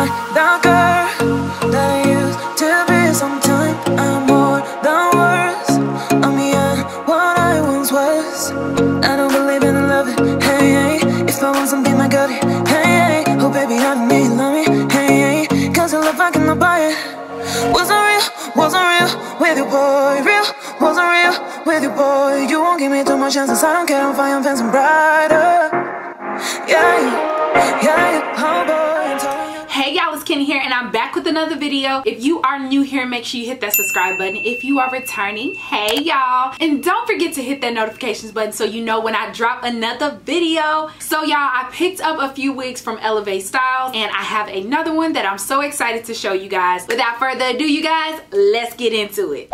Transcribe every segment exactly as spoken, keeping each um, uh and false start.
not the girl that I used to be. Sometime I'm more than words. I'm beyond what I once was. I don't believe in loving, hey, hey. If I want something, I got it, hey, hey. Oh baby, I don't need love me, hey, hey. Cause your love I cannot buy it. Wasn't real, wasn't real with you, boy. Real, wasn't real with you, boy. You won't give me too much chances. I don't care if I am fancy brighter. Yeah, yeah, yeah, oh boy, I'm telling you. Hey y'all, it's Kenny here and I'm back with another video. If you are new here, make sure you hit that subscribe button. If you are returning, hey y'all. And don't forget to hit that notifications button so you know when I drop another video. So y'all, I picked up a few wigs from Elevate Styles and I have another one that I'm so excited to show you guys. Without further ado, you guys, let's get into it.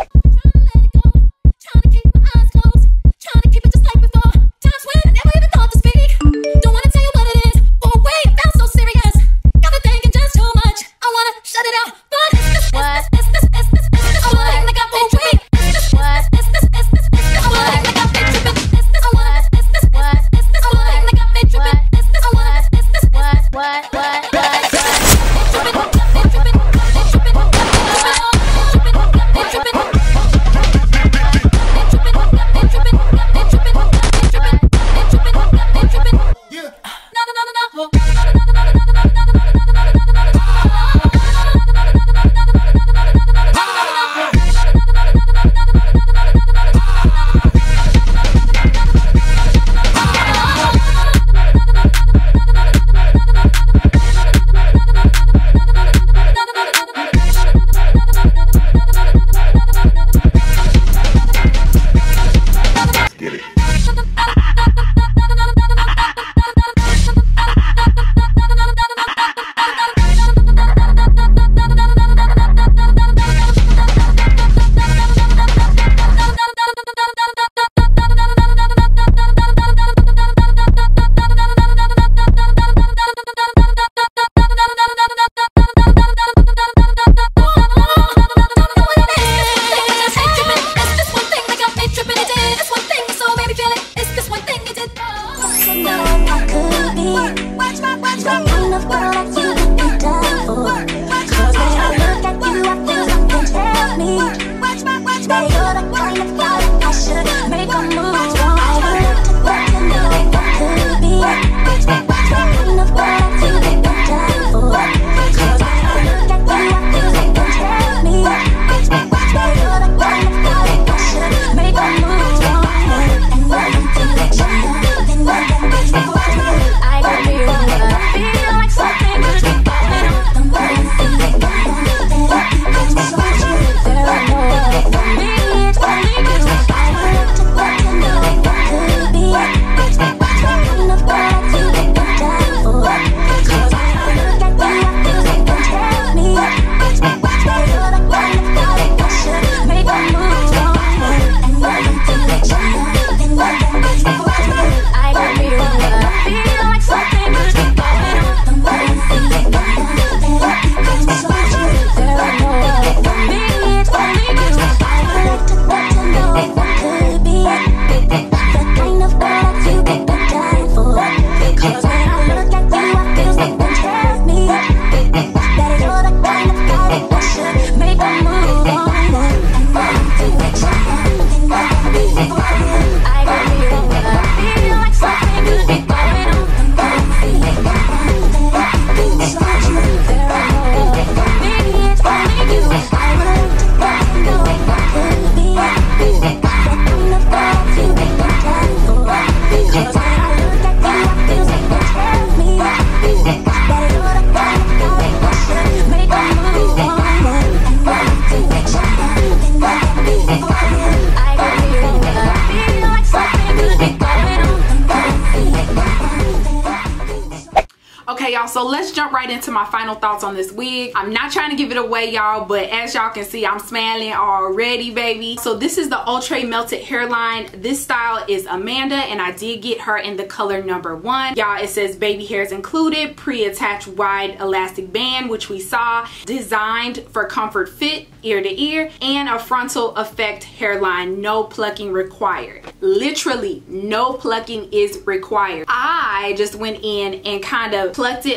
Okay y'all, so let's jump right into my final thoughts on this wig. I'm not trying to give it away y'all, but as y'all can see, I'm smiling already, baby. So this is the Ultra Melted Hairline. This style is Amanda and I did get her in the color number one. Y'all, it says baby hairs included, pre-attached wide elastic band, which we saw, designed for comfort fit, ear to ear, and a frontal effect hairline, no plucking required. Literally no plucking is required. I just went in and kind of plucked it a little bit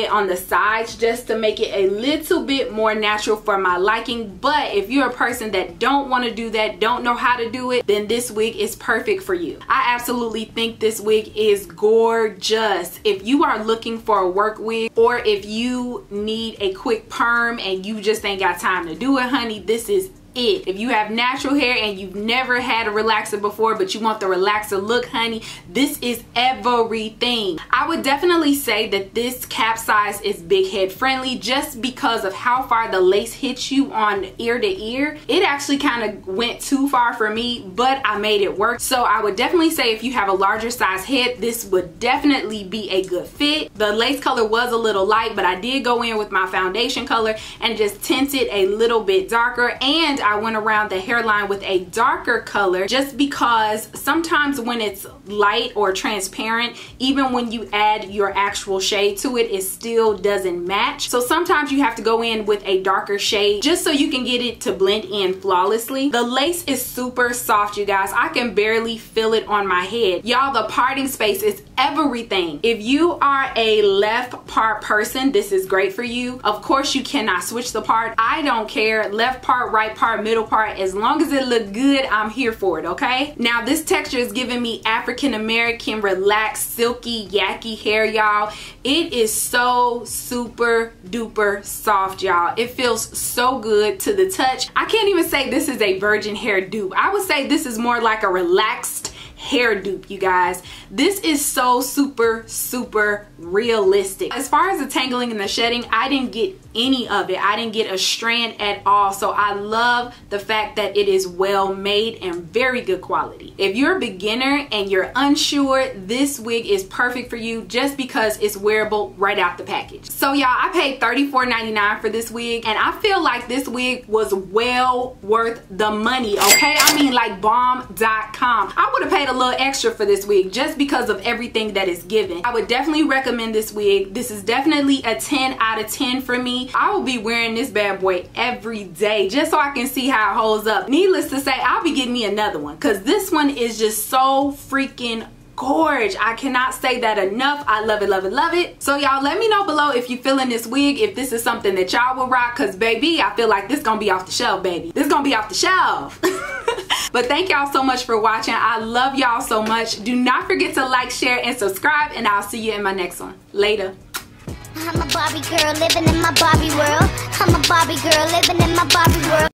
bit on the sides just to make it a little bit more natural for my liking. But if you're a person that don't want to do that, don't know how to do it, then this wig is perfect for you. I absolutely think this wig is gorgeous. If you are looking for a work wig, or if you need a quick perm and you just ain't got time to do it, honey, this is it. If you have natural hair and you've never had a relaxer before but you want the relaxer look, honey, this is everything. I would definitely say that this cap size is big head friendly just because of how far the lace hits you on ear to ear. It actually kind of went too far for me, but I made it work. So I would definitely say if you have a larger size head, this would definitely be a good fit. The lace color was a little light, but I did go in with my foundation color and just tinted a little bit darker, and I went around the hairline with a darker color just because sometimes when it's light or transparent, even when you add your actual shade to it, it still doesn't match. So sometimes you have to go in with a darker shade just so you can get it to blend in flawlessly. The lace is super soft, you guys. I can barely feel it on my head. Y'all, the parting space is everything. If you are a left part person, this is great for you. Of course, you cannot switch the part. I don't care. Left part, right part, middle part, as long as it look good, I'm here for it, okay? Now, this texture is giving me African American relaxed silky yucky hair, y'all. It is so super duper soft, y'all. It feels so good to the touch. I can't even say this is a virgin hair dupe. I would say this is more like a relaxed hair dupe, you guys. This is so super super realistic. As far as the tangling and the shedding, I didn't get any of it. I didn't get a strand at all. So I love the fact that it is well made and very good quality. If you're a beginner and you're unsure, this wig is perfect for you just because it's wearable right out the package. So y'all, I paid thirty-four ninety-nine for this wig, and I feel like this wig was well worth the money, okay? I mean, like bomb dot com. I would have paid a little extra for this wig just because of everything that is given. I would definitely recommend this wig. This is definitely a ten out of ten for me. I will be wearing this bad boy every day just so I can see how it holds up. Needless to say, I'll be getting me another one because this one is just so freaking gorge. I cannot say that enough. I love it, love it, love it. So y'all, let me know below if you feeling this wig, if this is something that y'all will rock, because baby, I feel like this gonna be off the shelf, baby. This gonna be off the shelf. But thank y'all so much for watching. I love y'all so much. Do not forget to like, share, and subscribe, and I'll see you in my next one. Later. I'm a Barbie girl living in my Barbie world. I'm a Barbie girl living in my Barbie world.